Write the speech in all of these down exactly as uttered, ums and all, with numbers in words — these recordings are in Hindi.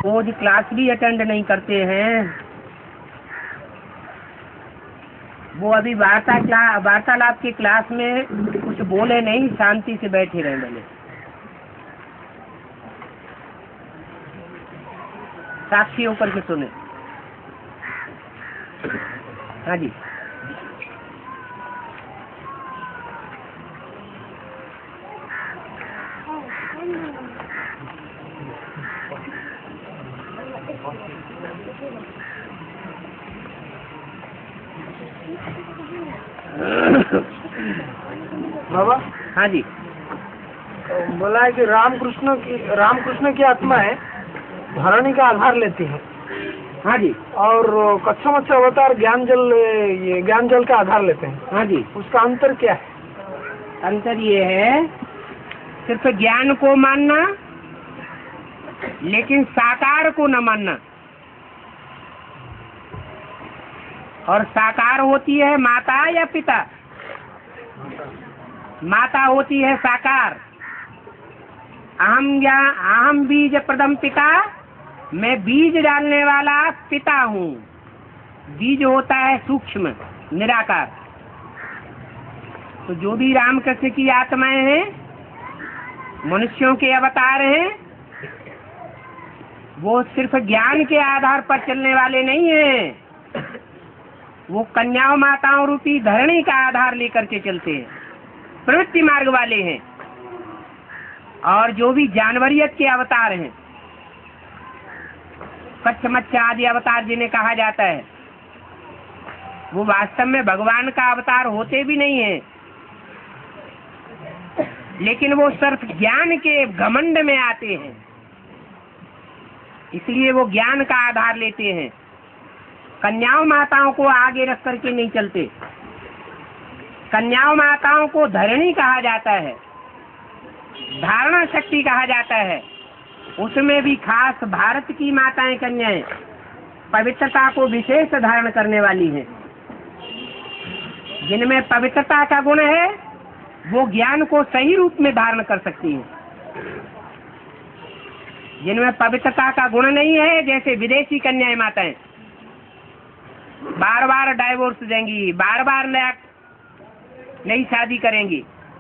रोज क्लास भी अटेंड नहीं करते हैं। वो अभी वार्ता क्लास वार्तालाप की क्लास में कुछ बोले नहीं, शांति से बैठे रहे बोले। साक्षी होकर के सुने। हाँ जी। बाबा। हाँ जी। बोला है कि रामकृष्ण की रामकृष्ण की आत्मा है धरणी का आधार लेती है। हाँ जी। और कच्चा मच्चा अवतार ज्ञान जल ये ज्ञान जल का आधार लेते हैं। हाँ जी। उसका अंतर क्या है? अंतर ये है सिर्फ ज्ञान को मानना, लेकिन साकार को न मानना। और साकार होती है माता या पिता? माता होती है साकार। अहम ज्ञा अहम बीज प्रदम पिता, मैं बीज डालने वाला पिता हूँ। बीज होता है सूक्ष्म निराकार। तो जो भी रामकृष्ण की आत्माएं हैं, मनुष्यों के अवतार हैं, वो सिर्फ ज्ञान के आधार पर चलने वाले नहीं हैं। वो कन्याओं माताओं रूपी धरणी का आधार लेकर के चलते हैं, प्रवृत्ति मार्ग वाले हैं। और जो भी जानवरियत के अवतार हैं, कच्छ मच्छ आदि अवतार जिन्हें कहा जाता है, वो वास्तव में भगवान का अवतार होते भी नहीं है, लेकिन वो सिर्फ ज्ञान के घमंड में आते हैं, इसलिए वो ज्ञान का आधार लेते हैं। कन्याओं माताओं को आगे रख करके नहीं चलते। कन्याओं माताओं को धरणी कहा जाता है, धारणा शक्ति कहा जाता है। उसमें भी खास भारत की माताएं कन्याएं पवित्रता को विशेष धारण करने वाली हैं। जिनमें पवित्रता का गुण है, वो ज्ञान को सही रूप में धारण कर सकती हैं। जिनमें पवित्रता का गुण नहीं है, जैसे विदेशी कन्याएं माताएं, बार बार डाइवोर्स देंगी, बार बार नया नई शादी करेंगी,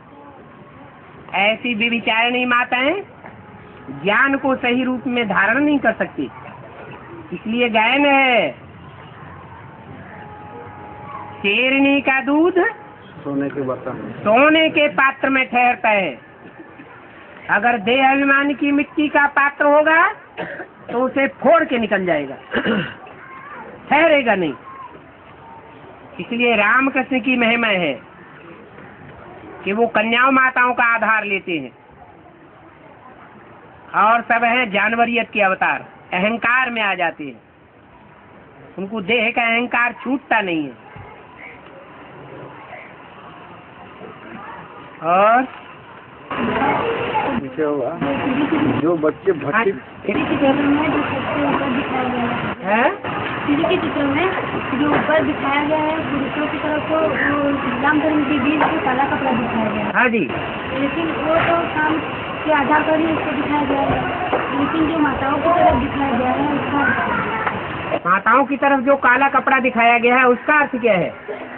ऐसी व्यभिचारिणी माताएं ज्ञान को सही रूप में धारण नहीं कर सकती। इसलिए गायन है, शेरनी का दूध सोने के बर्तन सोने के पात्र में ठहरता है। अगर देह अभिमान की मिट्टी का पात्र होगा तो उसे फोड़ के निकल जाएगा, ठहरेगा नहीं। इसलिए रामकृष्ण की महिमा है कि वो कन्याओं माताओं का आधार लेते हैं और सब हैं जानवरियत के अवतार, अहंकार में आ जाते हैं। उनको देह का अहंकार छूटता नहीं है। और होगा जो बच्चे भक्ति है सीढ़ी के चित्र में जो ऊपर दिखाया गया है, पुरुषों की तरफ को राम धर्म के बीच को काला कपड़ा दिखाया गया है। हाँ जी। लेकिन वो तो काम के आधार पर ही उसको दिखाया गया है। लेकिन जो माताओं की तरफ दिखाया गया है, उसका माताओं की तरफ जो काला कपड़ा दिखाया गया है, उसका अर्थ क्या है?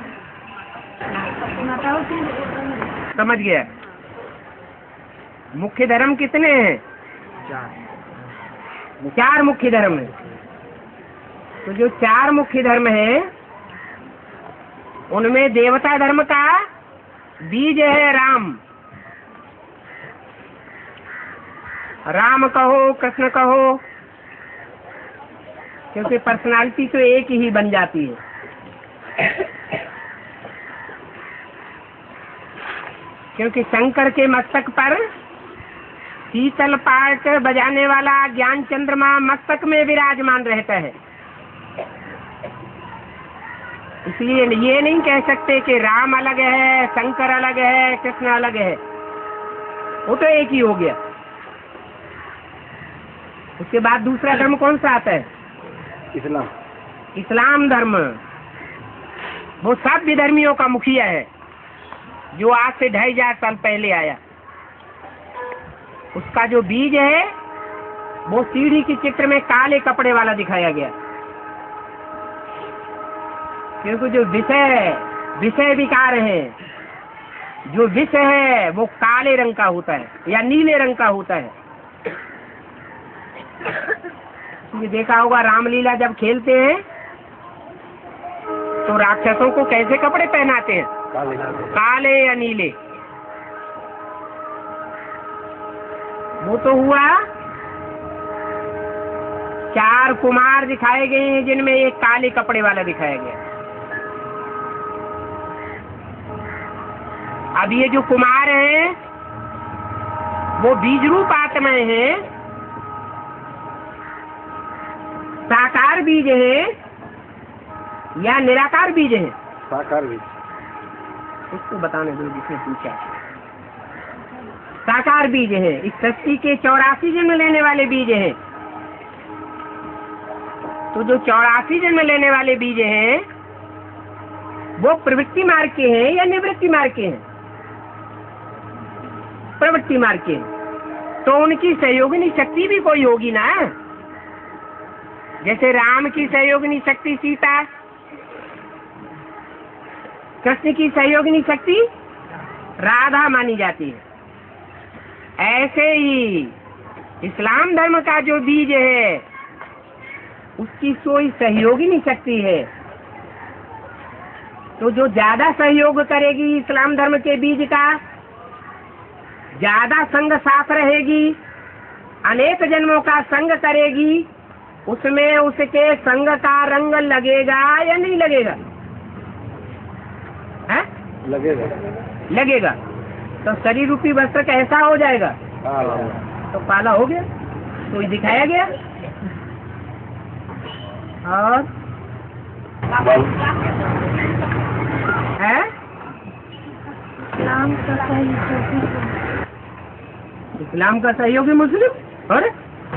माताओं की समझ गया। मुख्य धर्म कितने हैं? चार चार मुख्य धर्म है। तो जो चार मुख्य धर्म है, उनमें देवता धर्म का बीज है राम। राम कहो, कृष्ण कहो, क्योंकि पर्सनालिटी तो एक ही बन जाती है। क्योंकि शंकर के मस्तक पर शीतल पाट बजाने वाला ज्ञान चंद्रमा मस्तक में विराजमान रहता है। इसलिए ये नहीं कह सकते कि राम अलग है, शंकर अलग है, कृष्ण अलग है। वो तो एक ही हो गया। उसके बाद दूसरा धर्म कौन सा आता है? इस्लाम। इस्लाम धर्म वो सब धर्मियों का मुखिया है, जो आज से ढाई हजार साल पहले आया। उसका जो बीज है वो सीढ़ी के चित्र में काले कपड़े वाला दिखाया गया, क्योंकि जो विषय विषय विकार है, जो विषय है वो काले रंग का होता है या नीले रंग का होता है। ये देखा होगा रामलीला जब खेलते हैं तो राक्षसों को कैसे कपड़े पहनाते हैं, काले, काले या नीले। वो तो हुआ चार कुमार दिखाए गए हैं जिनमें एक काले कपड़े वाला दिखाया गया। अब ये जो कुमार हैं वो बीज रूप आत्माएं हैं, साकार बीज है या निराकार बीज है? साकार बीज। उसको बताने दो जिसने पूछा। साकार बीज है, इस सृष्टि के चौरासी जन्म लेने वाले बीज हैं। तो जो चौरासी जन्म लेने वाले बीज हैं वो प्रवृत्ति मार्ग के हैं या निवृत्ति मार्ग के हैं? प्रवृत्ति मार्ग के हैं। तो उनकी सहयोगिनी शक्ति भी कोई होगी ना, जैसे राम की सहयोगिनी शक्ति सीता, कृष्ण की सहयोगिनी शक्ति राधा मानी जाती है। ऐसे ही इस्लाम धर्म का जो बीज है उसकी कोई सहयोगिनी शक्ति है। तो जो ज्यादा सहयोग करेगी इस्लाम धर्म के बीज का, ज्यादा संग साथ रहेगी, अनेक जन्मों का संग करेगी, उसमें उसके संग का रंग लगेगा या नहीं लगेगा? है? लगेगा। लगेगा। तो शरीर रूपी वस्त्र कैसा हो जाएगा? काला। तो काला हो गया, तो ये दिखाया गया। और है इस्लाम का सहयोगी इस्लाम का सहयोगी मुस्लिम। और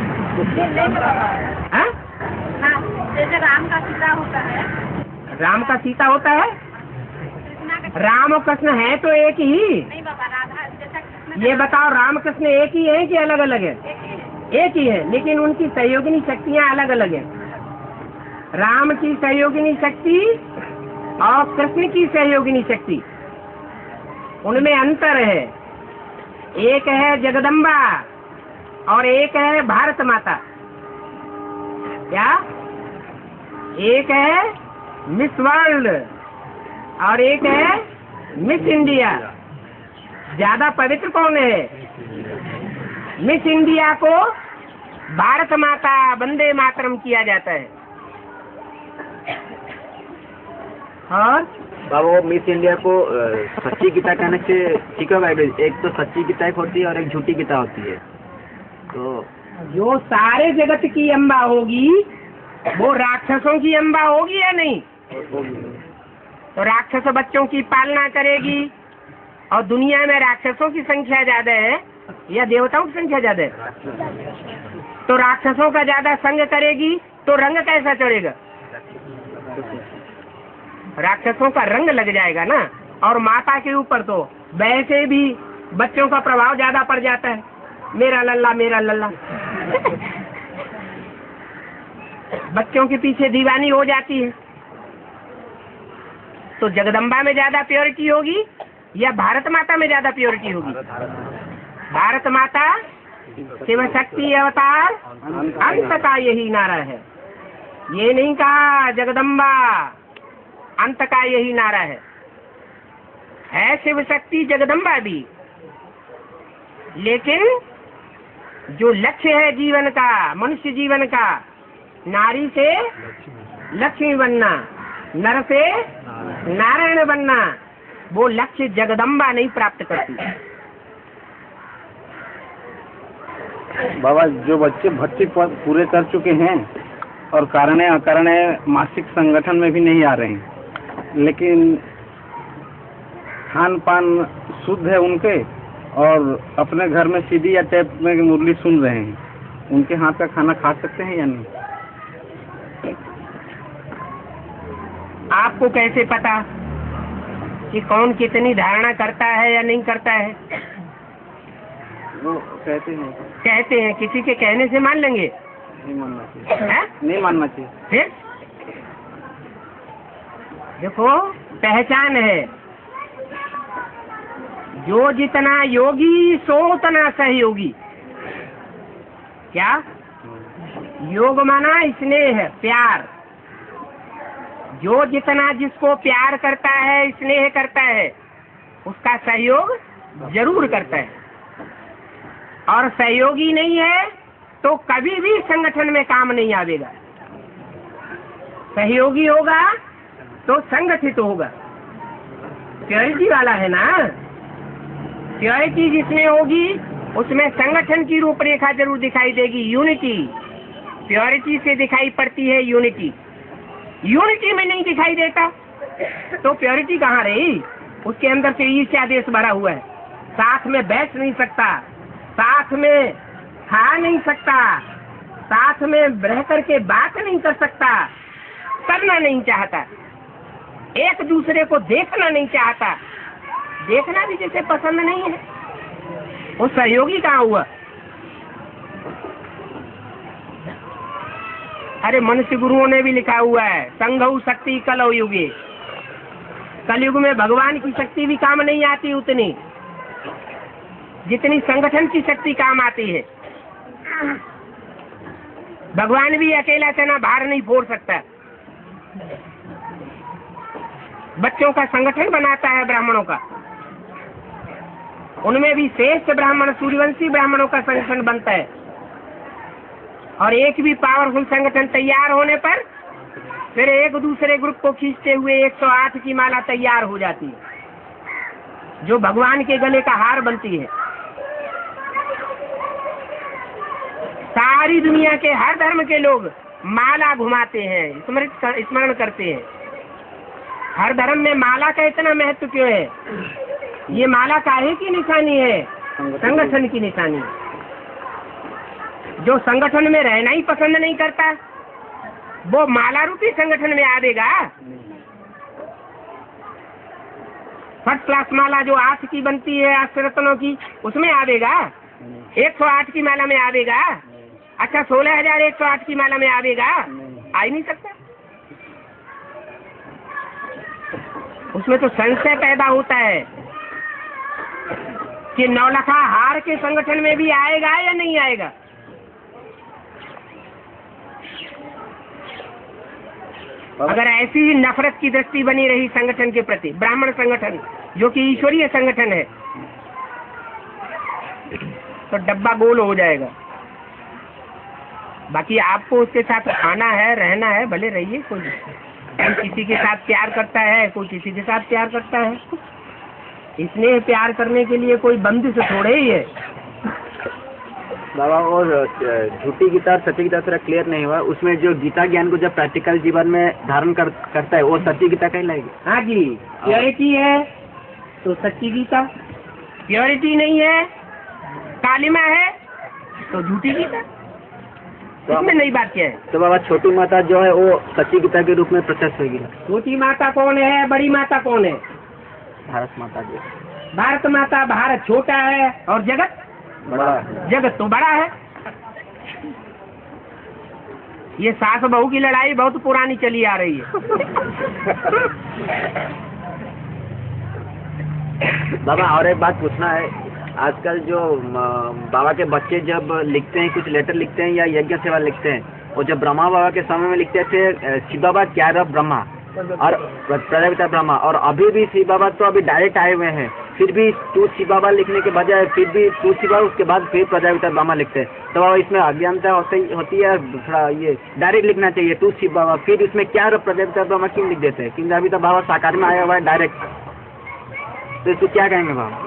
है? जैसे राम का सीता होता है, राम का सीता होता है, राम और कृष्ण है तो एक ही। नहीं बाबा, राधा जैसा कृष्ण ये बताओ राम कृष्ण एक ही है कि अलग अलग है? एक ही है, लेकिन उनकी सहयोगिनी शक्तियाँ अलग अलग है। राम की सहयोगिनी शक्ति और कृष्ण की सहयोगिनी शक्ति, उनमें अंतर है। एक है जगदम्बा और एक है भारत माता। क्या? एक है मिस वर्ल्ड और एक है मिस इंडिया। ज्यादा पवित्र कौन है? मिस इंडिया को भारत माता वंदे मातरम किया जाता है। और बाबा वो मिस इंडिया को अ, सच्ची गीता कहने से ठीक है भाई, एक तो सच्ची गीता एक होती है और एक झूठी गीता होती है। तो जो सारे जगत की अम्बा होगी वो राक्षसों की अम्बा होगी या नहीं? तो राक्षस बच्चों की पालना करेगी, और दुनिया में राक्षसों की संख्या ज्यादा है या देवताओं की संख्या ज्यादा है? तो राक्षसों का ज्यादा संग करेगी तो रंग कैसा चढ़ेगा? राक्षसों का रंग लग जाएगा ना। और माता के ऊपर तो वैसे भी बच्चों का प्रभाव ज्यादा पड़ जाता है, मेरा लल्ला मेरा लल्ला। बच्चों के पीछे दीवानी हो जाती है। तो जगदम्बा में ज्यादा प्योरिटी होगी या भारत माता में ज्यादा प्योरिटी होगी? भारत माता शिव शक्ति अवतार अंत का यही नारा है। ये नहीं कहा जगदम्बा, अंत का यही नारा है। है शिव शक्ति जगदम्बा भी, लेकिन जो लक्ष्य है जीवन का, मनुष्य जीवन का, नारी से लक्ष्मी बनना, नर से नारायण बनना, वो लक्ष्य जगदम्बा नहीं प्राप्त करती। बाबा जो बच्चे भर्ती पूरे कर चुके हैं और कारण अकारण मासिक संगठन में भी नहीं आ रहे हैं, लेकिन खान पान शुद्ध है उनके और अपने घर में सीडी या टेप में मुरली सुन रहे हैं, उनके हाथ का खाना खा सकते हैं या नहीं? आपको कैसे पता कि कौन कितनी धारणा करता है या नहीं करता है? वो कहते हैं, कहते हैं, किसी के कहने से मान लेंगे? नहीं मानना चाहिए, हैं? नहीं मानना चाहिए। फिर देखो, पहचान है, जो जितना योगी सो उतना सहयोगी। क्या? योग माना स्नेह, प्यार। जो जितना जिसको प्यार करता है, स्नेह करता है, उसका सहयोग जरूर करता है। और सहयोगी नहीं है तो कभी भी संगठन में काम नहीं आवेगा। सहयोगी होगा तो संगठित होगा। प्योरिटी वाला है ना, प्योरिटी जिसमें होगी उसमें संगठन की रूपरेखा जरूर दिखाई देगी। यूनिटी, प्योरिटी से दिखाई पड़ती है यूनिटी। यूनिटी में नहीं दिखाई देता तो प्योरिटी कहाँ रही? उसके अंदर से ईर्ष्या देश भरा हुआ है। साथ में बैठ नहीं सकता, साथ में खा नहीं सकता, साथ में रह करके बात नहीं कर सकता, करना नहीं चाहता, एक दूसरे को देखना नहीं चाहता, देखना भी जैसे पसंद नहीं है। वो सहयोगी कहाँ हुआ? अरे मनुष्य गुरुओं ने भी लिखा हुआ है, संघौ शक्ति कलौ युगे। कलयुग में भगवान की शक्ति भी काम नहीं आती उतनी जितनी संगठन की शक्ति काम आती है। भगवान भी अकेला चना भार नहीं फोड़ सकता। बच्चों का संगठन बनाता है ब्राह्मणों का, उनमें भी श्रेष्ठ ब्राह्मण सूर्यवंशी ब्राह्मणों का संगठन बनता है। और एक भी पावरफुल संगठन तैयार होने पर फिर एक दूसरे ग्रुप को खींचते हुए एक सौ आठ की माला तैयार हो जाती है, जो भगवान के गले का हार बनती है। सारी दुनिया के हर धर्म के लोग माला घुमाते हैं, स्मृत स्मरण करते हैं। हर धर्म में माला का इतना महत्व क्यों है? ये माला काहे की निशानी है? संगठन की निशानी है। जो संगठन में रहना ही पसंद नहीं करता वो माला रूपी संगठन में आवेगा। फर्स्ट क्लास माला जो आठ की बनती है अष्टरत्नों की, उसमें आवेगा? एक सौ आठ की माला में आवेगा? अच्छा, सोलह हजार एक सौ आठ की माला में आवेगा? आ ही नहीं सकता। उसमें तो संशय पैदा होता है कि नौलखा हार के संगठन में भी आएगा या नहीं आएगा। अगर ऐसी ही नफरत की दृष्टि बनी रही संगठन के प्रति, ब्राह्मण संगठन जो कि ईश्वरीय संगठन है, तो डब्बा गोल हो जाएगा। बाकी आपको उसके साथ खाना है, रहना है, भले रहिए। कोई कोई किसी के साथ प्यार करता है, कोई किसी के साथ प्यार करता है। इसलिए प्यार करने के लिए कोई बंदिश थोड़े ही है। बाबा, और झूठी गीता और सच्ची गीता थोड़ा क्लियर नहीं हुआ। उसमें जो गीता ज्ञान को जब प्रैक्टिकल जीवन में धारण कर, करता है वो सच्ची गीता कहलाएगी? हाँ जी, प्योरिटी है तो सच्ची गीता, प्योरिटी नहीं है, कालिमा है तो झूठी गीता। इसमें नई बात क्या है? तो बाबा, छोटी माता जो है वो सच्ची गीता के रूप में प्रत्यक्ष होगी। छोटी माता कौन है, बड़ी माता कौन है? भारत माता जी। भारत माता। भारत छोटा है और जगत बड़ा है। जगत तो बड़ा है। ये सास बहू की लड़ाई बहुत पुरानी चली आ रही है। बाबा, और एक बात पूछना है। आजकल जो बाबा के बच्चे जब लिखते हैं, कुछ लेटर लिखते हैं या यज्ञ सेवा लिखते हैं, वो जब ब्रह्मा बाबा के समय में लिखते थे शिव बाबा क्या ब्रह्मा और प्रजापिता ब्रह्मा, और अभी भी शिव बाबा तो अभी डायरेक्ट आए हुए हैं, फिर भी तू शिव बाबा लिखने के बजाय फिर भी तू शिव बाबा, उसके बाद फिर प्रजापिता ब्रह्मा लिखते हैं। तो बाबा, इसमें अज्ञानता होती होती है? थोड़ा ये डायरेक्ट लिखना चाहिए तू शिव बाबा, फिर इसमें क्या प्रजापिता ब्रह्मा क्यों लिख देते हैं? क्योंकि अभी तो बाबा साकार में आया हुआ है डायरेक्ट। तो इसको क्या कहेंगे बाबा?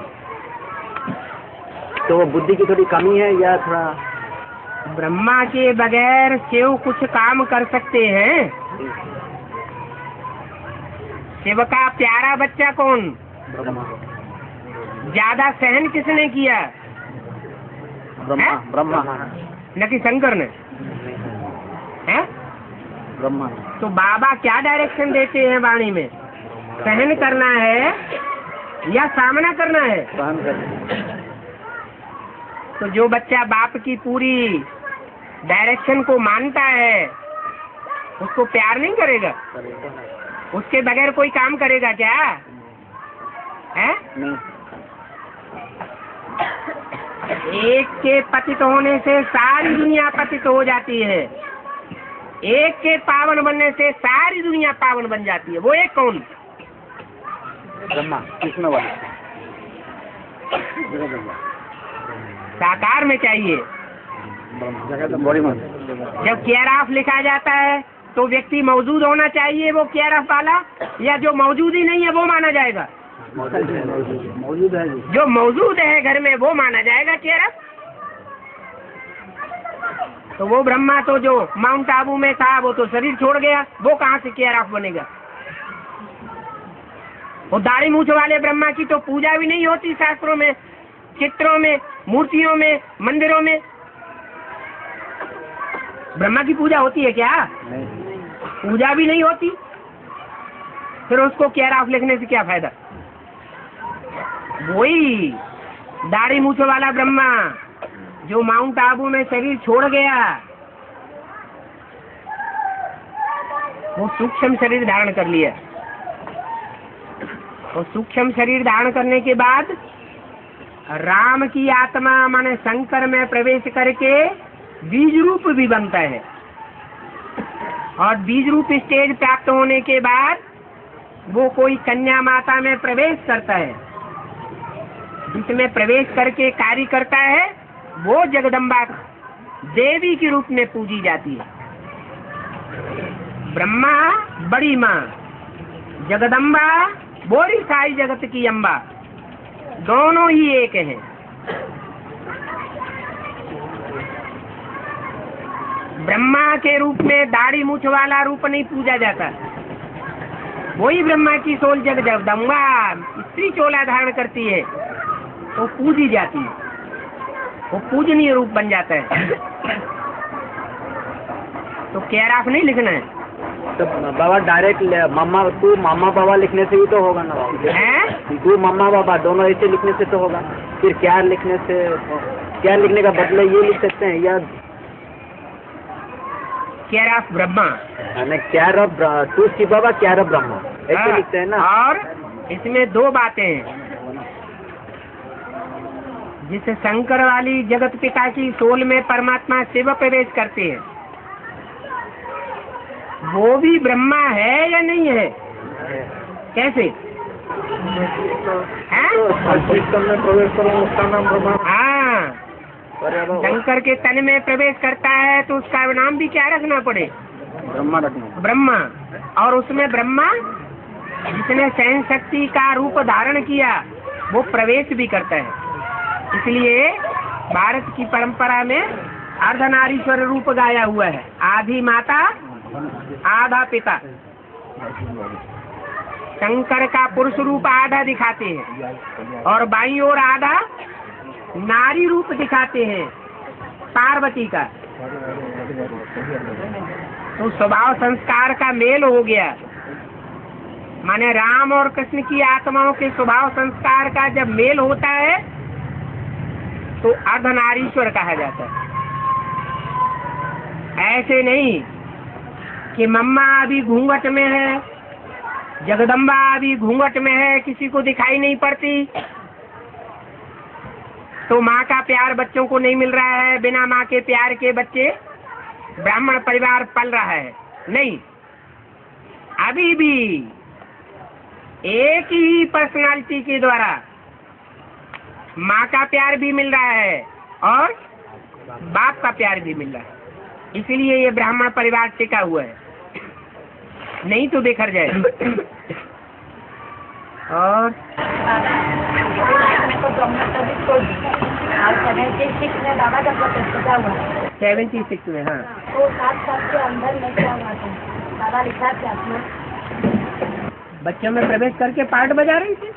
तो वो बुद्धि की थोड़ी कमी है या थोड़ा? ब्रह्मा के बगैर शिव कुछ काम कर सकते हैं? शिव का प्यारा बच्चा कौन? ज्यादा सहन किसने किया? ब्रह्मा। ब्रह्मा न कि शंकर ने? हैं? ब्रह्मा। तो बाबा क्या डायरेक्शन देते हैं वाणी में? सहन करना है या सामना करना है? सहन करना। तो जो बच्चा बाप की पूरी डायरेक्शन को मानता है उसको प्यार नहीं करेगा? उसके बगैर कोई काम करेगा क्या है? एक के पतित होने से सारी दुनिया पतित हो जाती है, एक के पावन बनने से सारी दुनिया पावन बन जाती है। वो एक कौन? ब्रह्मा कृष्ण वाला साकार में चाहिए। जब केयर ऑफ लिखा जाता है तो व्यक्ति मौजूद होना चाहिए वो केयर ऑफ वाला, या जो मौजूद ही नहीं है वो माना जाएगा? मौजूद है जो मौजूद है घर में वो माना जाएगा केयर ऑफ। तो वो ब्रह्मा तो जो माउंट आबू में था वो तो शरीर छोड़ गया, वो कहाँ से केयर ऑफ बनेगा? वो दाढ़ी मूछ वाले ब्रह्मा की तो पूजा भी नहीं होती शास्त्रों में, चित्रों में, मूर्तियों में, मंदिरों में। ब्रह्मा की पूजा होती है क्या? पूजा भी नहीं होती, फिर उसको केयर ऑफ लिखने से क्या फायदा? वही दाढ़ी मूछ वाला ब्रह्मा जो माउंट आबू में शरीर छोड़ गया, वो सूक्ष्म शरीर धारण कर लिया। वो सूक्ष्म शरीर धारण करने के बाद राम की आत्मा माने शंकर में प्रवेश करके बीज रूप भी बनता है, और बीज रूप स्टेज प्राप्त होने के बाद वो कोई कन्या माता में प्रवेश करता है, जिसमें प्रवेश करके कार्य करता है, वो जगदम्बा देवी के रूप में पूजी जाती है। ब्रह्मा बड़ी माँ, जगदम्बा बोरी सारी जगत की अम्बा, दोनों ही एक हैं। ब्रह्मा के रूप में दाढ़ी मूछ वाला रूप नहीं पूजा जाता। वही ब्रह्मा की सोल जग जगदम्बा स्त्री चोला धारण करती है तो पूजी जाती है, वो पूजनीय रूप बन जाता है। तो केयर ऑफ नहीं लिखना है। तो बाबा डायरेक्ट मम्मा तू मामा बाबा लिखने से भी तो होगा ना बाबा? हैं? तू मम्मा बाबा दोनों ऐसे लिखने से तो होगा, फिर क्या लिखने से, क्या लिखने का बदले ये लिख सकते हैं या care of Brahma, care of to Shiv Baba care of Brahma ऐसे लिखते हैं ना। और इसमें दो बातें हैं। जिस शंकर वाली जगत पिता की सोल में परमात्मा शिव प्रवेश करते हैं, वो भी ब्रह्मा है या नहीं है? कैसे हैं? हाँ, शंकर के तन में प्रवेश करता है तो उसका नाम भी क्या रखना पड़े? ब्रह्मा रखना। ब्रह्मा। और उसमें ब्रह्मा जिसने सहन शक्ति का रूप धारण किया वो प्रवेश भी करता है। इसलिए भारत की परंपरा में अर्धनारीश्वर रूप गाया हुआ है। आधी माता आधा पिता। शंकर का पुरुष रूप आधा दिखाते हैं और बाईं ओर आधा नारी रूप दिखाते हैं पार्वती का। तो स्वभाव संस्कार का मेल हो गया, माने राम और कृष्ण की आत्माओं के स्वभाव संस्कार का जब मेल होता है तो अर्धनारीश्वर कहा जाता है। ऐसे नहीं कि मम्मा अभी घूंघट में है, जगदम्बा अभी घूंघट में है, किसी को दिखाई नहीं पड़ती, तो माँ का प्यार बच्चों को नहीं मिल रहा है, बिना माँ के प्यार के बच्चे ब्राह्मण परिवार पल रहा है। नहीं, अभी भी एक ही पर्सनालिटी के द्वारा माँ का प्यार भी मिल रहा है और बाप का प्यार भी मिल रहा है। इसलिए ये ब्राह्मण परिवार टिका हुआ है, नहीं तो बिखर जाए। और सेवेंटी सिक्स में, हाँ, तो सात साल के अंदर में क्या हुआ था? दादा लिखा थे आपने? बच्चों में प्रवेश करके पार्ट बजा रही थी।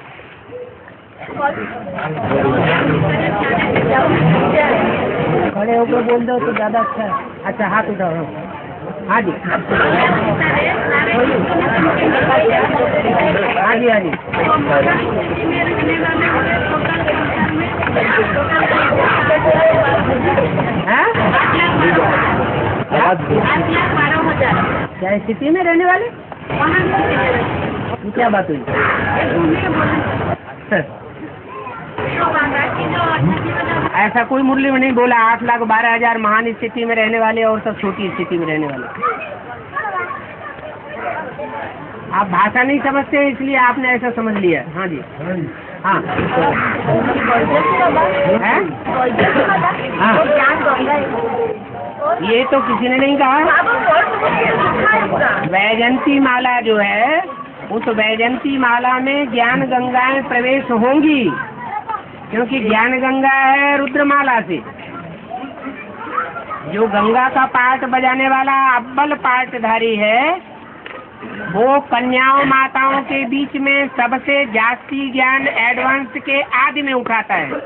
खड़े होकर बोल दो तो ज्यादा अच्छा है। अच्छा, हाथ उठाओ। हाँ जी हाँ जी हाँ जी हैं? क्या स्थिति में रहने वाले? क्या बात हुई? ऐसा कोई मुरली में नहीं बोला। आठ लाख बारह हजार महान स्थिति में रहने वाले और सब छोटी स्थिति में रहने वाले। आप भाषा नहीं समझते इसलिए आपने ऐसा समझ लिया। हाँ जी हाँ है? हाँ ये तो किसी ने नहीं कहा। वैजंती माला जो है उस वैजंती माला में ज्ञान गंगाएं प्रवेश होंगी, क्योंकि ज्ञान गंगा है रुद्रमाला से। जो गंगा का पाठ बजाने वाला अव्वल पाठधारी है वो कन्याओं माताओं के बीच में सबसे जास्ती ज्ञान एडवांस के आदि में उठाता है।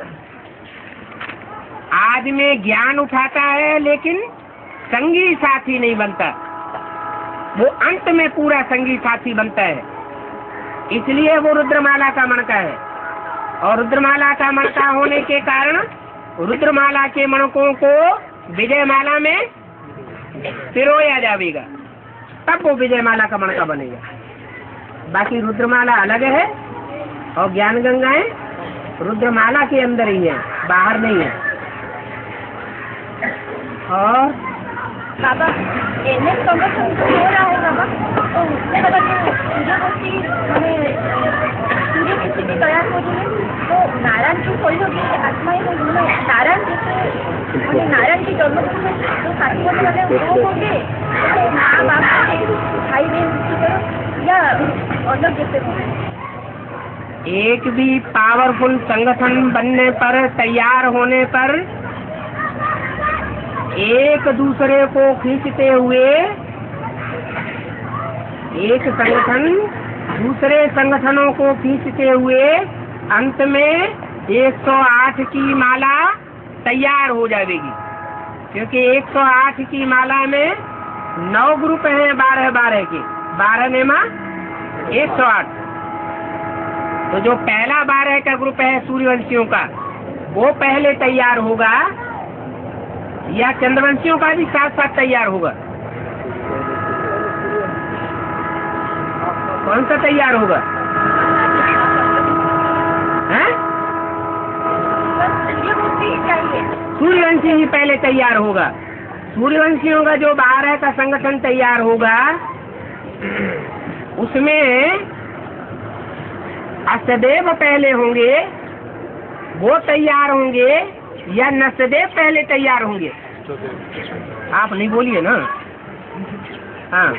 आदि में ज्ञान उठाता है लेकिन संगी साथी नहीं बनता। वो अंत में पूरा संगी साथी बनता है। इसलिए वो रुद्रमाला का मणका है। और रुद्रमाला का मणका होने के कारण रुद्रमाला के मणकों को विजयमाला में पिरोया जाएगा, तब वो विजयमाला का मणका बनेगा। बाकी रुद्रमाला अलग है और ज्ञान गंगाएं रुद्रमाला के अंदर ही है, बाहर नहीं है। और बाबा एनएस संगठन तो हो रहा है बाबा, तो उसके बाद सूर्य गोष्ठी मैंने सूर्य की स्थिति तैयार हो रही है, तो नारायण की खोई होगी आत्मा ही होगी। मतलब नारायण जैसे मैंने नारायण की जन्मभूमि में जो साथी होने वाले वो होंगे, माँ बाप भाई बहन की तरह, या अलग जैसे होंगे। एक भी पावरफुल संगठन बनने पर, तैयार होने पर एक दूसरे को खींचते हुए एक संगठन दूसरे संगठनों को खींचते हुए अंत में एक सौ आठ की माला तैयार हो जाएगी। क्योंकि एक सौ आठ की माला में नौ ग्रुप हैं, बारह बारह के, बारह नेमा एक सौ आठ। तो जो पहला बारह का ग्रुप है सूर्यवंशियों का, वो पहले तैयार होगा या चंद्रवंशियों का भी साथ साथ तैयार होगा? कौन सा तैयार होगा? हैं? सूर्यवंशी ही पहले तैयार होगा। सूर्यवंशियों का जो बारह का संगठन तैयार होगा उसमें अष्टदेव पहले होंगे, वो तैयार होंगे, या नसदेव पहले तैयार होंगे? आप नहीं बोलिए ना। हाँ,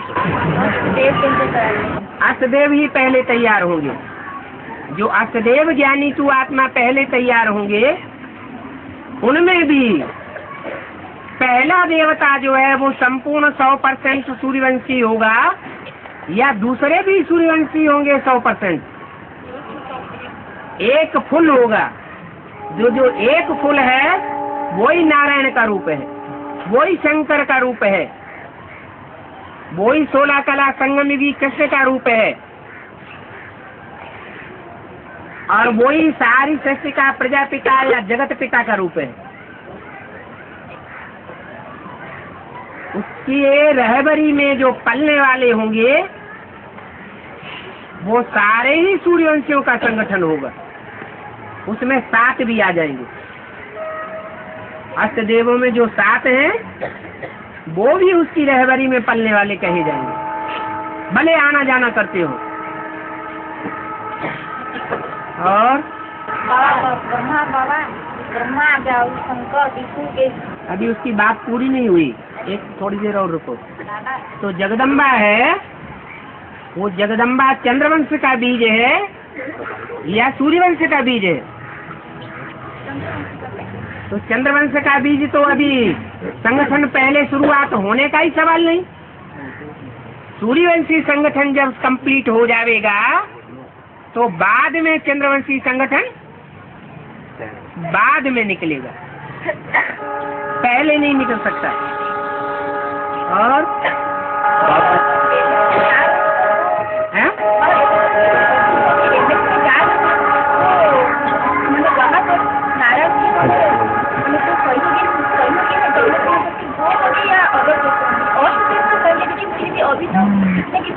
अष्टदेव ही पहले तैयार होंगे। जो अष्टदेव ज्ञानी तू आत्मा पहले तैयार होंगे, उनमें भी पहला देवता जो है वो संपूर्ण सौ परसेंट सूर्यवंशी होगा, या दूसरे भी सूर्यवंशी होंगे सौ परसेंट। एक फुल होगा। जो जो एक फुल है वही नारायण का रूप है, वही शंकर का रूप है, वही सोलह कला संगम भी कृष्ण का रूप है, और वही सारी सृष्टि का प्रजापिता या जगत पिता का रूप है। उसकी रहबरी में जो पलने वाले होंगे वो सारे ही सूर्यवंशियों का संगठन होगा। उसमें सात भी आ जाएंगे। अष्टदेवों में जो सात हैं वो भी उसकी रहबरी में पलने वाले कहे जाएंगे, भले आना जाना करते हो। और ब्रह्मा बाबा ब्रह्मा जाओ शंकर विष्णु के, अभी उसकी बात पूरी नहीं हुई, एक थोड़ी देर और रुको। तो जगदम्बा है, वो जगदम्बा चंद्रवंश का बीज है या सूर्यवंश का बीज है? तो चंद्रवंश का बीज तो अभी संगठन पहले शुरुआत होने का ही सवाल नहीं। सूर्यवंशी संगठन जब कंप्लीट हो जाएगा तो बाद में चंद्रवंशी संगठन बाद में निकलेगा, पहले नहीं निकल सकता। और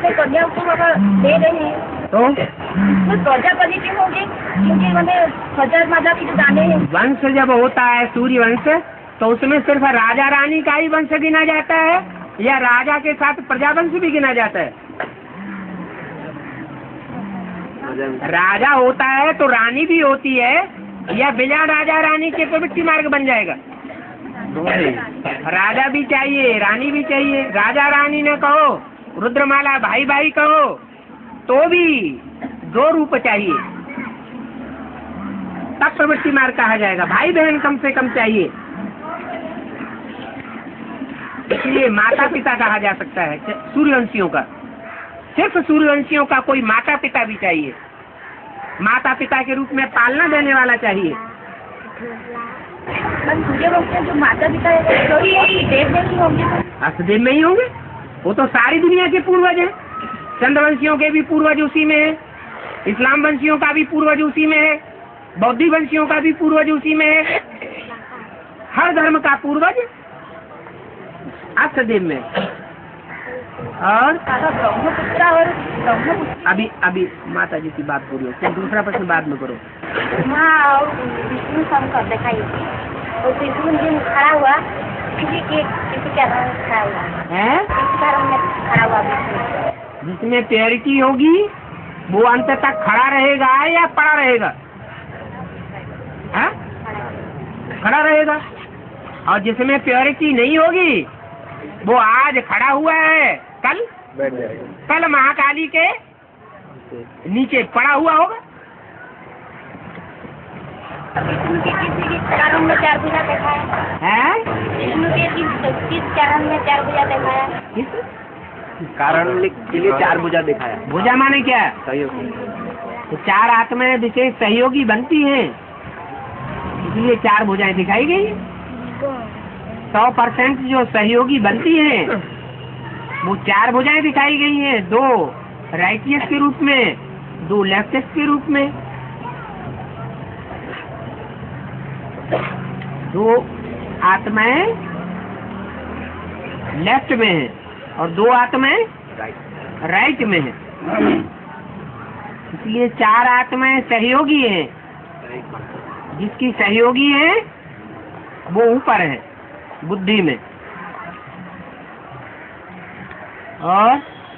अपने कन्या को अगर दे रहे हैं तो उसमें प्रजा पॉजिटिव होंगे, क्योंकि मैंने हजार माता के जो दाने हैं। वंश जब होता है सूर्य वंश, तो उसमें सिर्फ राजा रानी का ही वंश गिना जाता है या राजा के साथ प्रजावंश भी गिना जाता है? राजा होता है तो रानी भी होती है, या बिना राजा रानी के प्रवृत्ति मार्ग बन जाएगा? राजा भी चाहिए, रानी भी चाहिए। राजा रानी ने कहो, रुद्रमाला भाई भाई कहो, तो भी दो रूप चाहिए, तब प्रवृत्ति मार्ग कहा जाएगा। भाई बहन कम से कम चाहिए, इसलिए माता पिता कहा जा सकता है सूर्यवंशियों का। सिर्फ सूर्यवंशियों का कोई माता पिता भी चाहिए, माता पिता के रूप में पालना देने वाला चाहिए। सूर्यवंशी जो माता पिता है तो ही देव में ही होंगे, अष्टदेव में ही होंगे। वो तो सारी दुनिया के पूर्वज हैं। चंद्रवंशियों के भी पूर्वज उसी में है, इस्लाम वंशियों का भी पूर्वज उसी में है, बौद्ध वंशियों का भी पूर्वज उसी में है। हर धर्म का पूर्वज अष्टदेव में। और ब्रह्मपुत्र और ब्रह्मपुत्र अभी अभी माता जी की बात पूरी हो, फिर दूसरा प्रश्न बाद में करो। माँ और विष्णु शंकर दिखाई, तो विष्णु जी खड़ा हुआ किसी के किसी के कारण खड़ा हुआ है, किस कारण में खड़ा हुआ विष्णु? जिसमें प्योरिटी होगी वो अंत तक खड़ा रहेगा या पड़ा रहेगा? है? खड़ा रहेगा। और जिसमें प्योरिटी नहीं होगी वो आज खड़ा हुआ है, कल बैठ जाएगा। कल महाकाली के नीचे पड़ा हुआ होगा। विष्णु के किसी के कारण में चार भुजा दिखाया है? विष्णु के किस किस कारण में चार भुजा दिखाया? किस कारण के लिए चार भुजा दिखाया। भुजा माने क्या? सहयोग। तो चार आत्माएं विशेष सहयोगी बनती हैं, इसलिए चार भुजाएं दिखाई गई। सौ परसेंट जो सहयोगी बनती हैं वो चार भुजाएं दिखाई गई हैं, दो राइटियस के रूप में, दो लेफ्टिस्ट के रूप में। दो आत्माएं लेफ्ट में है और दो आत्माएं राइट में है, इसलिए चार आत्माएं सहयोगी हैं। जिसकी सहयोगी है वो ऊपर है बुद्धि में। और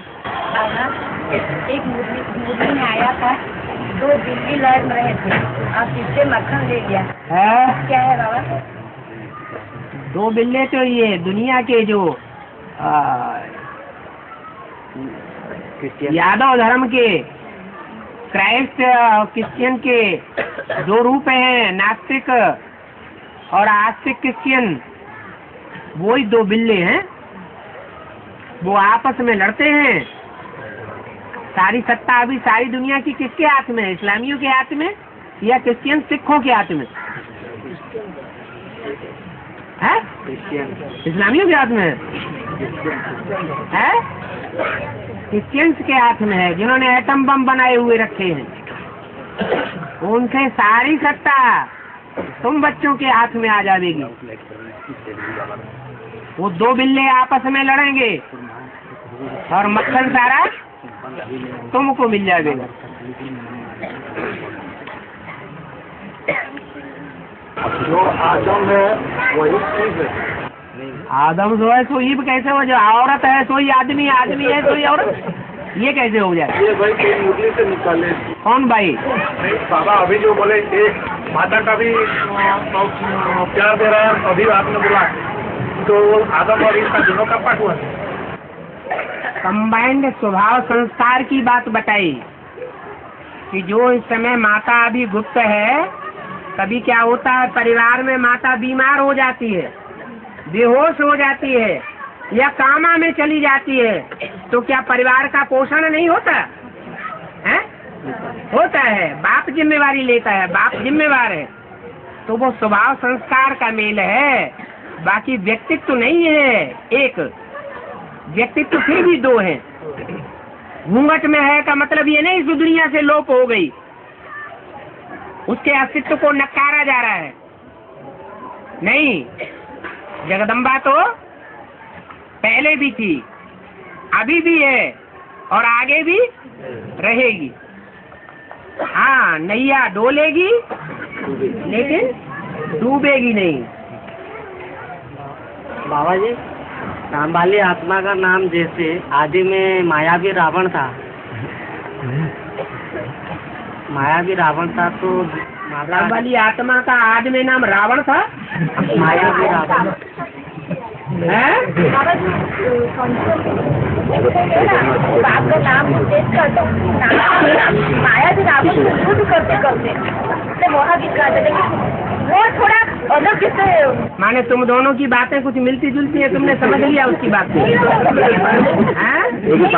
एक मुरली मुरली में आया था, दो बिल्ली लड़ रहे थे और तीसरे मक्खन ले लिया। है क्या है बाबा? दो बिल्ले तो ये दुनिया के जो आ, यादव धर्म के क्राइस्ट क्रिश्चियन के दो रूप हैं, नास्तिक और आस्तिक क्रिश्चियन, वही दो बिल्ले हैं। वो आपस में लड़ते हैं। सारी सत्ता अभी सारी दुनिया की किसके हाथ में है? इस्लामियों के हाथ में या क्रिश्चियन सिखों के हाथ में है? इस्लामियों के हाथ में है, क्रिश्चियंस के हाथ में है, जिन्होंने एटम बम बनाए हुए रखे हैं। उनसे सारी सत्ता तुम बच्चों के हाथ में आ जाएगी। वो दो बिल्ले आपस में लड़ेंगे और मक्खन सारा तुमको मिल जाएगा। जो आदम है वही चीज है। आदम जो है सो ईब कैसे हो जाए? औरत है सोई आदमी, आदमी है सोई औरत, ये कैसे हो जाए? ये भाई कोई मुरली से निकाले। कौन भाई? नहीं बाबा, अभी जो बोले एक माता का भी अ, प्यार दे रहा है, अभी आपने बोला तो आदम और इसका दोनों का पाठ हुआ। कंबाइंड स्वभाव संस्कार की बात बताई कि जो इस समय माता अभी गुप्त है, कभी क्या होता है परिवार में माता बीमार हो जाती है, बेहोश हो जाती है या कामा में चली जाती है, तो क्या परिवार का पोषण नहीं होता है? होता है। बाप जिम्मेवारी लेता है, बाप जिम्मेवार है। तो वो स्वभाव संस्कार का मेल है, बाकी व्यक्तित्व नहीं है। एक व्यक्तित्व फिर भी दो है। घूंघट में है का मतलब ये नहीं इस दुनिया से लोप हो गई, उसके अस्तित्व को नकारा जा रहा है। नहीं, जगदम्बा तो पहले भी थी, अभी भी है और आगे भी रहेगी। हाँ, नैया डोलेगी लेकिन डूबेगी नहीं। बाबा जी, काम वाली आत्मा का नाम जैसे आदि में माया भी रावण था, माया भी रावण था, तो काम वाली आत्मा का आदि में नाम रावण था, माया भी रावण है? बाबा जी बाप का नाम उल्लेख कर दो, माया भी रावण को युद्ध करते करते तो वहाँ भी कहते, लेकिन वो थोड़ा अलग जैसे। माने तुम दोनों की बातें कुछ मिलती जुलती है, तुमने समझ लिया उसकी बात को? हैं?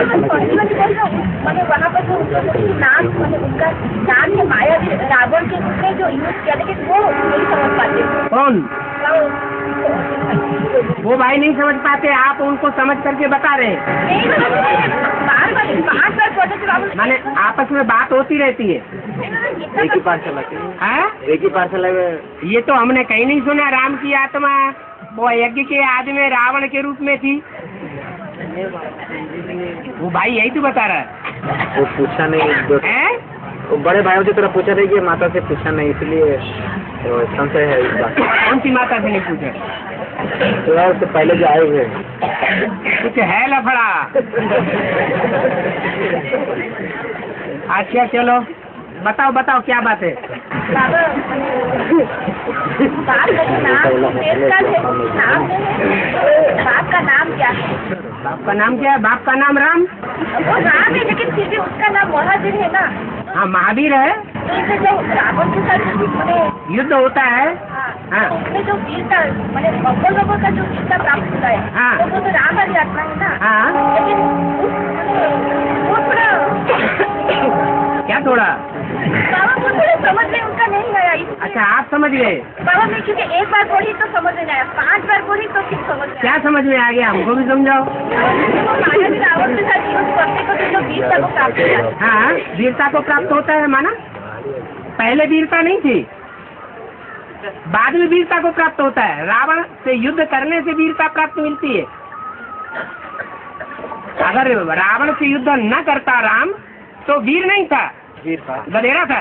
मैंने वहाँ पर जो नाम, मैंने उनका नाम है माया भी रावण के रूप में जो यूज किया, लेकिन वो नहीं समझ पाते। कौन? वो भाई नहीं समझ पाते, आप उनको समझ करके बता रहे हैं। नहीं समझ पाते, बार बार बार बार पढ़ते थे। माने आपस में बात होती रहती है। एक ही पाठशाला के हैं? एक ही पाठशाला में ये तो हमने कहीं नहीं सुना। राम की आत्मा वो यज्ञ के आदि में रावण के रूप में थी। वो भाई यही तो बता रहा है। वो पूछा नहीं, जो हैं? वो बड़े भाइयों की तरह पूछा नहीं कि माता से पूछा नहीं, इसलिए तो संशय है इस बात। कौन सी माता से नहीं पूछा? तो यार उससे पहले जो आए हुए हैं। कुछ है लफड़ा। अच्छा चलो बताओ बताओ क्या बात है? बाबा बाप का जो नाम देश का है, नाम है, बाप का नाम क्या है? बाप का नाम क्या है? बाप का नाम राम। वो राम है, लेकिन फिर भी उसका नाम महावीर है ना। हाँ महावीर है। तो इससे जो रावण के साथ मैंने युद्ध होता है। हाँ। तो उसमें जो वीरता, मैंने अव्वल लोगों का जो वीरता प्राप्त होता है, हाँ। तो वो तो राम वाली आत्मा है ना। हाँ। लेकिन उस- वो थोड़ा क्या थोड़ा? बाबा वो थोड़ा समझ में उनका नहीं आया। इसलिए- अच्छा आप समझ गए। बाबा मैं क्योंकि एक बार पढ़ी तो समझ में नहीं आया, पांच बार पढ़ी तो फिर समझ में आया। क्या समझ में आ गया? हमको भी समझाओ। वो माया भी रावण के साथ यूज करते करते जो वीरता को प्राप्त किया। हाँ वीरता को प्राप्त होता है माना। पहले वीरता नहीं थी, बाद में वीरता को प्राप्त होता है। रावण से युद्ध करने से वीरता प्राप्त मिलती है। अगर रावण से युद्ध न करता राम तो वीर नहीं था, गधेड़ा था।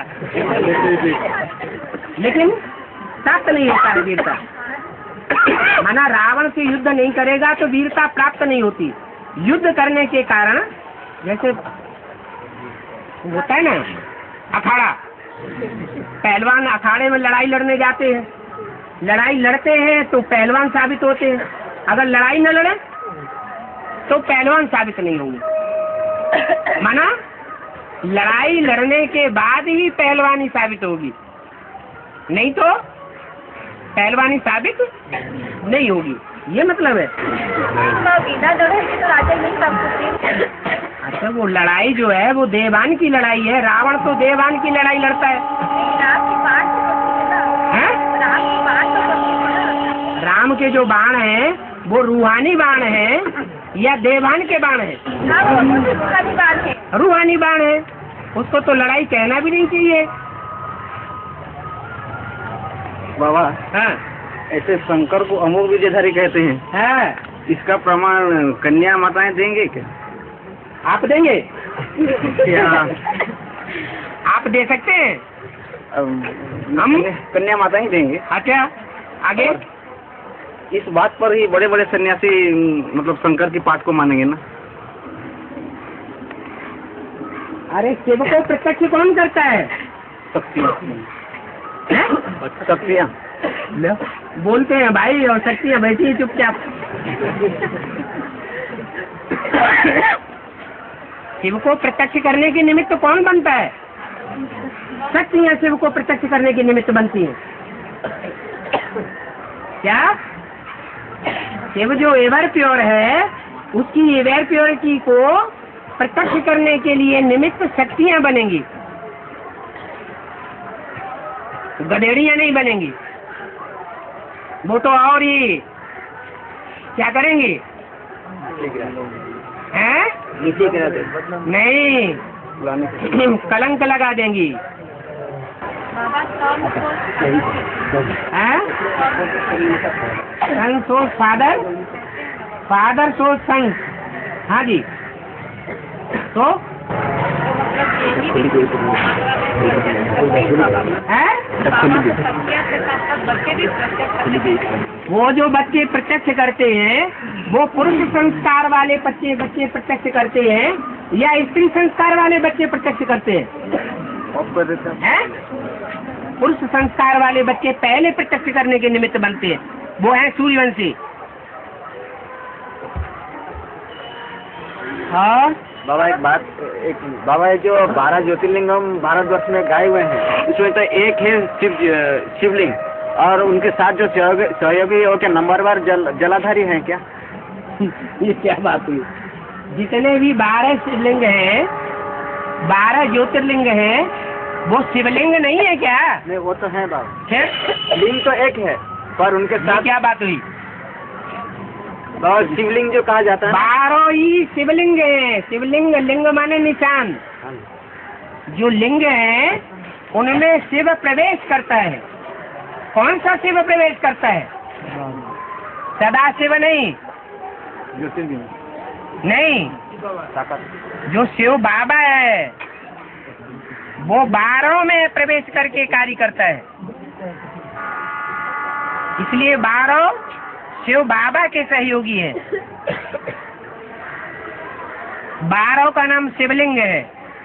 लेकिन प्राप्त नहीं होता है वीरता। माना रावण से युद्ध नहीं करेगा तो वीरता प्राप्त नहीं होती। युद्ध करने के कारण जैसे होता है ना अखाड़ा, पहलवान अखाड़े में लड़ाई लड़ने जाते हैं, लड़ाई लड़ते हैं तो पहलवान साबित होते हैं। अगर लड़ाई न लड़े तो पहलवान साबित नहीं होंगे। माना लड़ाई लड़ने के बाद ही पहलवानी साबित होगी, नहीं तो पहलवानी साबित नहीं होगी। ये मतलब है। बिना लड़ाई के तो राजा नहीं प्राप्त होते। अच्छा वो लड़ाई जो है वो देवान की लड़ाई है। रावण तो देवान की लड़ाई लड़ता है। राम की बाण तो करती है ना। हैं? राम की बाण तो करती है ना। राम के जो बाण हैं वो रूहानी बाण हैं या देवान के बाण हैं? हाँ वो तो रूहानी बाण है। रूहानी बाण है, उसको तो लड़ाई कहना भी नहीं चाहिए। बाबा हाँ ऐसे शंकर को अमोघ विजयधारी कहते हैं, है। इसका प्रमाण कन्या माताएं देंगे क्या? आप देंगे? क्या आप दे सकते हैं? अम, हम? कन्या माता ही देंगे। अच्छा आगे? इस बात पर ही बड़े बड़े सन्यासी मतलब शंकर की बात को मानेंगे ना। अरे शिव को प्रत्यक्ष कौन करता है? शक्तियाँ हैं? शक्तियाँ लो, बोलते हैं भाई और शक्तियाँ बैठी है चुपचाप। शिव को प्रत्यक्ष करने के निमित्त कौन बनता है? शक्तियाँ शिव को प्रत्यक्ष करने के निमित्त बनती हैं। क्या? शिव जो एवर प्योर है उसकी एवर प्योरिटी को प्रत्यक्ष करने के लिए निमित्त शक्तियाँ बनेंगी, गधेड़ियाँ नहीं बनेंगी। वो तो और ही क्या करेंगी? हैं? नीचे गिरा दे। नहीं कलंक लगा देंगी। बाबा कौन हैं? सन सोच फादर, फादर सोच सन। हाँ जी। तो है वो जो बच्चे प्रत्यक्ष करते हैं वो पुरुष संस्कार वाले बच्चे बच्चे प्रत्यक्ष करते हैं या स्त्री संस्कार वाले बच्चे प्रत्यक्ष करते हैं? हैं? पुरुष संस्कार वाले बच्चे पहले प्रत्यक्ष करने के निमित्त बनते हैं, वो है सूर्यवंशी। हाँ बाबा एक बात एक बाबा ये जो बारह ज्योतिर्लिंग हम भारतवर्ष में गाए हुए हैं उसमें तो एक है शिव शिवलिंग और उनके साथ जो सहयोगी सहयोगी वो क्या नंबरवार जल, जलाधारी हैं क्या? ये क्या बात हुई? जितने भी बारह शिवलिंग हैं, बारह ज्योतिर्लिंग हैं, वो शिवलिंग नहीं है क्या? नहीं वो तो है बाबा, फिर लिंग तो एक है पर उनके साथ क्या बात हुई? और शिवलिंग जो कहा जाता है बारह ही शिवलिंग है। शिवलिंग लिंग माने निशान, जो लिंग है उनमें शिव प्रवेश करता है। कौन सा शिव प्रवेश करता है? सदा शिव नहीं, नहीं, जो शिव बाबा है वो बारह में प्रवेश करके कार्य करता है। इसलिए बारह शिव बाबा के सहयोगी हैं। बारह का नाम शिवलिंग है।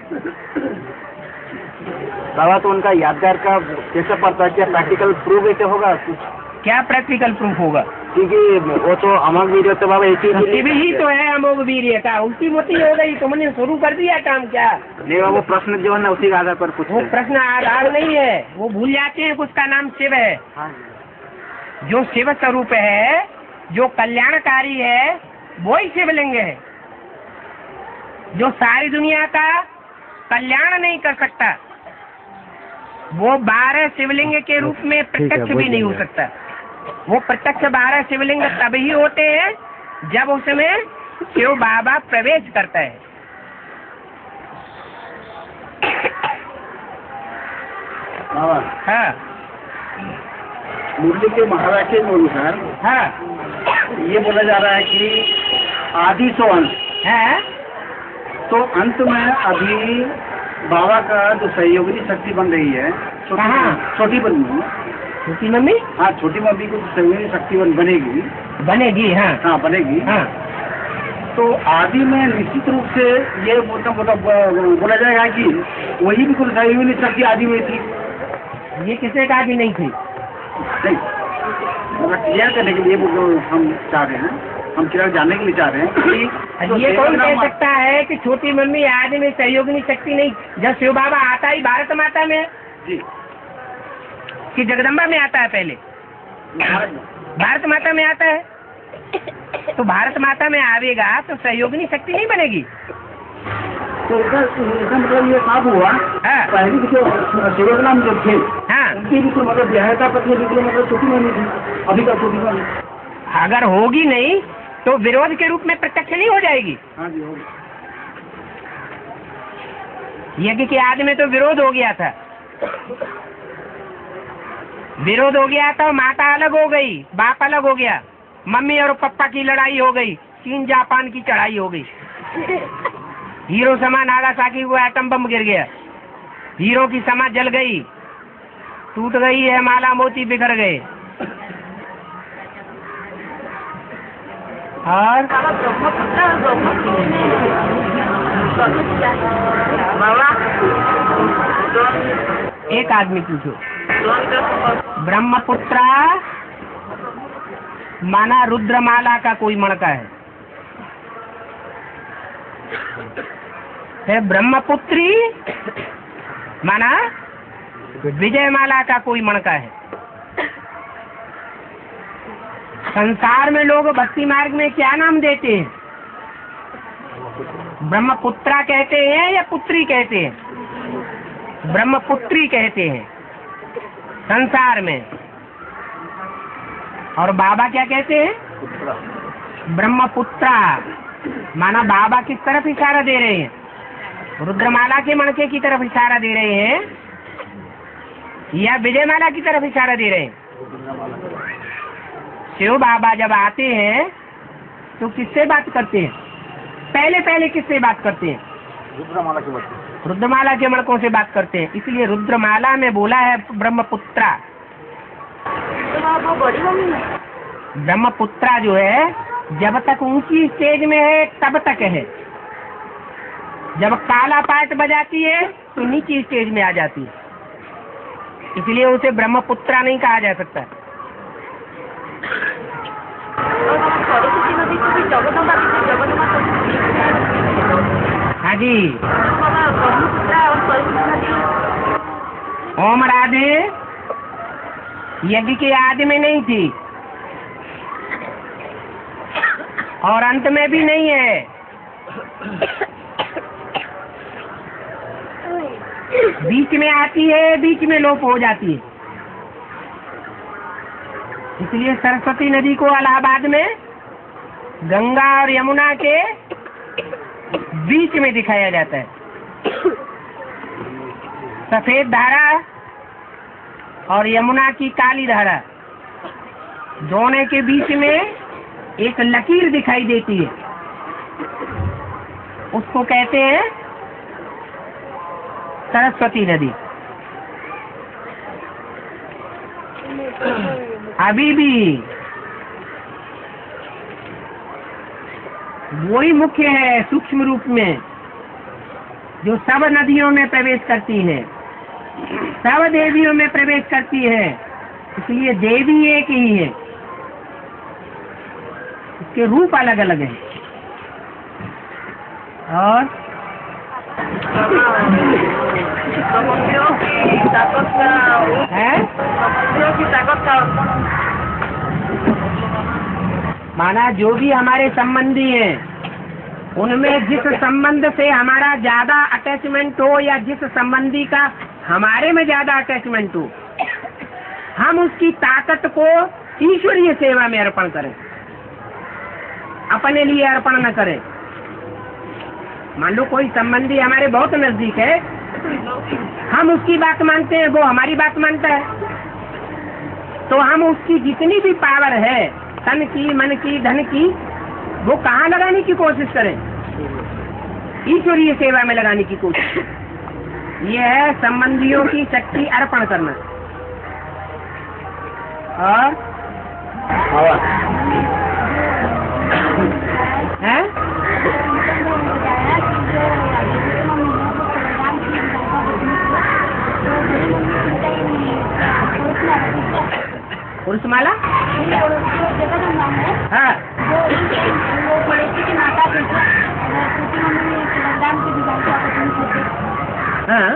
बाबा तो उनका यादगार का कैसे पड़ता है? क्या प्रैक्टिकल प्रूफ ऐसे होगा कुछ? क्या प्रैक्टिकल प्रूफ होगा? क्योंकि वो तो अमोघ वीर्य तो बाबा एक ही तो है अमोघ वीर्य का। उल्टी मोटी हो गई, तुमने शुरू कर दिया काम क्या? नहीं वो प्रश्न जो है ना उसी के आधार पर पूछते वो हैं। प्रश्न आधार नहीं है, वो भूल जाते हैं कि उसका नाम शिव है। हाँ। जो शिव स्वरूप है, जो कल्याणकारी है, वो ही शिवलिंग है। जो सारी दुनिया का कल्याण नहीं कर सकता वो बारह शिवलिंग के रूप में प्रत्यक्ष भी नहीं हो सकता। वो प्रत्यक्ष बारह शिवलिंग तभी होते हैं जब उसमें शिव बाबा प्रवेश करता है। हाँ मुरली के महाराज के अनुसार हाँ ये बोला जा रहा है कि आदि सो अंत है। तो अंत में अभी बाबा का जो सहयोगी शक्ति बन रही है कहाँ? छोटी मम्मी, छोटी मम्मी, हाँ छोटी मम्मी को सहयोगी शक्ति बन बनेगी बनेगी। हाँ हाँ बनेगी। हाँ तो आदि में निश्चित रूप से ये मतलब मतलब बोला जाएगा कि वही भी कुछ सहयोगी शक्ति आदि में थी। ये किसी का भी नहीं थी। नहीं मतलब क्लियर करने के लिए वो हम चाह रहे हैं, हम क्लियर जानने के लिए चाह रहे हैं कि ये कौन कह सकता है कि छोटी मम्मी आदि में सहयोगिनी शक्ति नहीं? जब शिव बाबा आता ही भारत माता में जी कि जगदम्बा में आता है? पहले भारत माता में आता है। तो भारत माता में आवेगा तो सहयोगिनी शक्ति नहीं बनेगी। तो इसका इसका मतलब ये साफ हुआ हाँ पहले की जो शिव नाम जो थे हाँ उनकी भी कोई मतलब विवाहिता पत्नी भी कोई मतलब छोटी मम्मी थी, अभी का छोटी मम्मी। अगर होगी नहीं तो विरोध के रूप में प्रत्यक्ष नहीं हो जाएगी। हाँ जी होगी। यज्ञ के आदि में तो विरोध हो गया था, विरोध हो गया था। माता अलग हो गई, बाप अलग हो गया, मम्मी और पापा की लड़ाई हो गई, चीन जापान की चढ़ाई हो गई। हिरोशिमा नागासाकी को एटम बम गिर गया, हीरो की समा जल गई, टूट गई है माला मोती बिखर गए। और ब्रह्मपुत्र और ब्रह्मपुत्र में एक आदमी पूछो, ब्रह्मपुत्रा माना रुद्रमाला का कोई मणका है, है ब्रह्मपुत्री माना विजयमाला का कोई मणका है। संसार में लोग भक्ति मार्ग में क्या नाम देते हैं? ब्रह्मपुत्रा कहते हैं या पुत्री कहते हैं? ब्रह्मपुत्री कहते हैं संसार में। और बाबा क्या कहते हैं? ब्रह्मपुत्रा माना बाबा किस तरफ इशारा दे रहे हैं? रुद्रमाला के मणके की तरफ इशारा दे रहे हैं या विजयमाला की तरफ इशारा दे रहे हैं? शिव बाबा जब आते हैं तो किससे बात करते हैं? पहले पहले किससे बात करते हैं? रुद्रमाला के बच्चे रुद्रमाला के मणकों से बात करते हैं, इसलिए रुद्रमाला में बोला है ब्रह्मपुत्रा। वो बड़ी मम्मी है। ब्रह्मपुत्रा जो है जब तक ऊंची स्टेज में है तब तक है, जब काला पाट बजाती है तो नीची स्टेज में आ जाती है, इसलिए उसे ब्रह्मपुत्रा नहीं कहा जा सकता। सरस्वती नदी को भी जगदम्बा जगदम्बा हाँ जी। ब्रह्मपुत्रा और सरस्वती नदी ओम राधे यज्ञ के आदि में नहीं थी और अंत में भी नहीं है, बीच में आती है, बीच में लोप हो जाती है। इसलिए सरस्वती नदी को इलाहाबाद में गंगा और यमुना के बीच में दिखाया जाता है। सफेद धारा और यमुना की काली धारा दोनों के बीच में एक लकीर दिखाई देती है, उसको कहते हैं सरस्वती नदी। अभी भी वही मुख्य है सूक्ष्म रूप में जो सब नदियों में प्रवेश करती है, सब देवियों में प्रवेश करती है, इसलिए देवी एक ही है, इसके रूप अलग अलग हैं। और है माना जो भी हमारे संबंधी हैं उनमें जिस संबंध से हमारा ज्यादा अटैचमेंट हो या जिस संबंधी का हमारे में ज्यादा अटैचमेंट हो, हम उसकी ताकत को ईश्वरीय सेवा में अर्पण करें, अपने लिए अर्पण न करें। मान लो कोई संबंधी हमारे बहुत नजदीक है, हम उसकी बात मानते हैं, वो हमारी बात मानता है, तो हम उसकी जितनी भी पावर है तन की, मन की, धन की, वो कहाँ लगाने की कोशिश करें? ईश्वरीय सेवा में लगाने की कोशिश। ये है संबंधियों की शक्ति अर्पण करना। और है पुरुषमाला। हाँ हाँ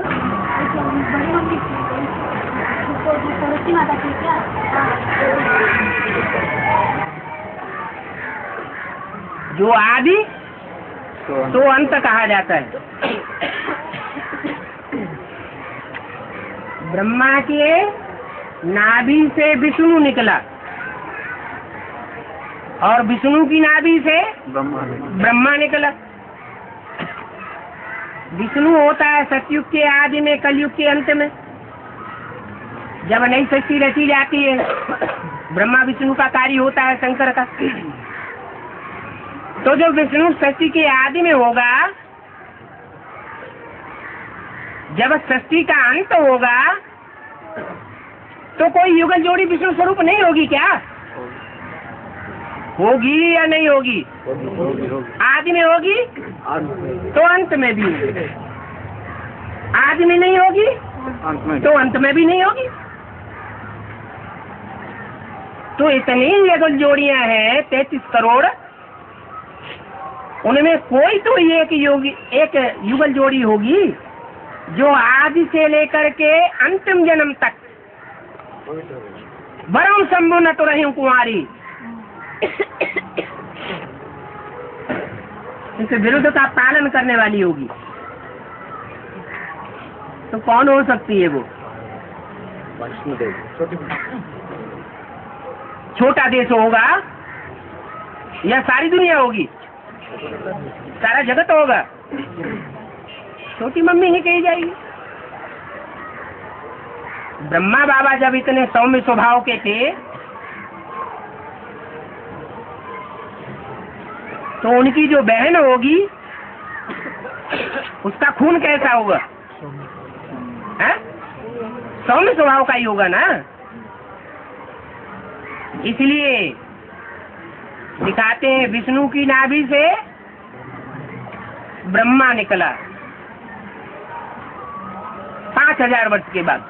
जो आदि तो अंत कहा जाता है। ब्रह्मा के नाभि से विष्णु निकला और विष्णु की नाभि से ब्रह्मा निकला। विष्णु होता है सतयुग के आदि में, कलयुग के अंत में, जब नई सृष्टि रची जाती है। ब्रह्मा विष्णु का कार्य होता है शंकर का। तो जब विष्णु सृष्टि के आदि में होगा, जब सृष्टि का अंत होगा, तो कोई युगल जोड़ी विष्णु स्वरूप नहीं होगी क्या? होगी या नहीं होगी? आदि में होगी तो अंत में भी होगी, आदि में नहीं होगी तो अंत में भी नहीं होगी। तो इतनी युगल जोड़ियां हैं, तैतीस करोड़, उनमें कोई तो एक योगी एक युगल जोड़ी होगी जो आदि से लेकर के अंतिम जन्म तक वरुण शंभु न तो रही कुंवारी, इस विरुद्ध का पालन करने वाली होगी। तो कौन हो सकती है वो? छोटा देश होगा या सारी दुनिया होगी? सारा जगत होगा? छोटी मम्मी ही कही जाएगी। ब्रह्मा बाबा जब इतने सौम्य स्वभाव के थे तो उनकी जो बहन होगी उसका खून कैसा होगा? हैं? सौम्य स्वभाव का ही होगा ना। इसलिए दिखाते हैं विष्णु की नाभि से ब्रह्मा निकला पांच हजार वर्ष के बाद,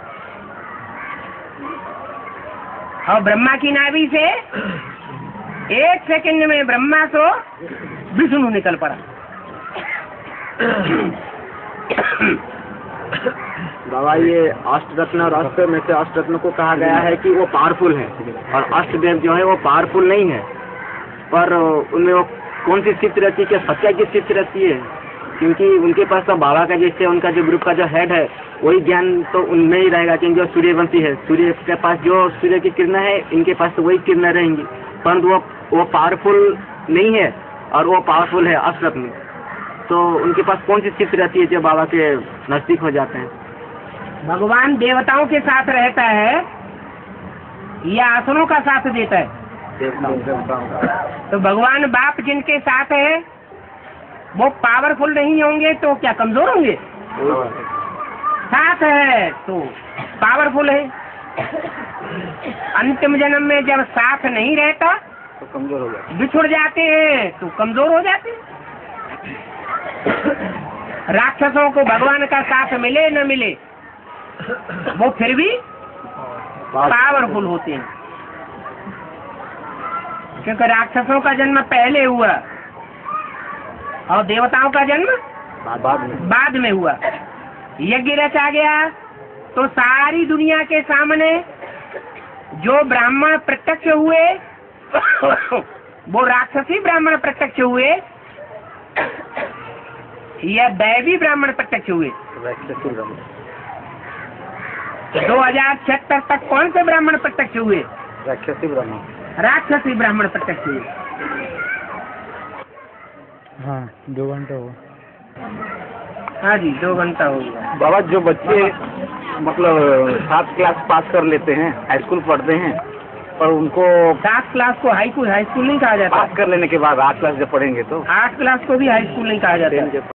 और ब्रह्मा की नाभि से एक सेकंड में ब्रह्मा से विष्णु निकल पड़ा। बाबा ये अष्टरत्न और अष्ट में से अष्टरत्न को कहा गया है कि वो पावरफुल है और अष्टदेव जो है वो पावरफुल नहीं है, पर उनमें वो कौन सी स्थिति रहती है, क्या सत्या की स्थिति रहती है? क्योंकि उनके पास तो बाबा का जैसे उनका जो ग्रुप का जो हेड है वही ज्ञान तो उनमें ही रहेगा, क्योंकि जो सूर्यवंशी है, सूर्य के पास जो सूर्य की किरणें है, इनके पास तो वही किरणें रहेंगी, परंतु वो वो पावरफुल नहीं है और वो पावरफुल है अष्टरत्न। तो उनके पास कौन सी स्थिति रहती है जो बाबा के नजदीक हो जाते हैं? भगवान देवताओं के साथ रहता है या असुरों का साथ देता है? तो भगवान बाप जिनके साथ है वो पावरफुल नहीं होंगे तो क्या कमजोर होंगे? साथ है तो पावरफुल है। अंतिम जन्म में जब साथ नहीं रहता तो कमजोर हो जाते, बिछुड़ जाते हैं तो कमजोर हो जाते हैं। राक्षसों को भगवान का साथ मिले न मिले वो फिर भी पावरफुल होते हैं, क्योंकि राक्षसों का जन्म पहले हुआ और देवताओं का जन्म बाद में बाद में हुआ। यज्ञ रचा गया तो सारी दुनिया के सामने जो ब्राह्मण प्रत्यक्ष हुए वो राक्षसी ब्राह्मण प्रत्यक्ष हुए या दैवी ब्राह्मण प्रत्यक्ष हुए? राक्षसी ब्राह्मण। दो हजार छिहत्तर तक कौन से ब्राह्मण प्रत्यक्ष हुए? राक्षसी ब्राह्मण। राक्षसी ब्राह्मण प्रत्यक्ष हुए। हाँ दो घंटा हुआ। हाँ जी दो घंटा हो गया। बाबा जो बच्चे मतलब सात क्लास पास कर लेते हैं, हाई स्कूल पढ़ते हैं, पर उनको सात क्लास को हाई स्कूल हाई स्कूल नहीं कहा जाता। पास कर लेने के बाद आठ क्लास जब पढ़ेंगे तो आठ क्लास को भी हाई स्कूल नहीं कहा जाता।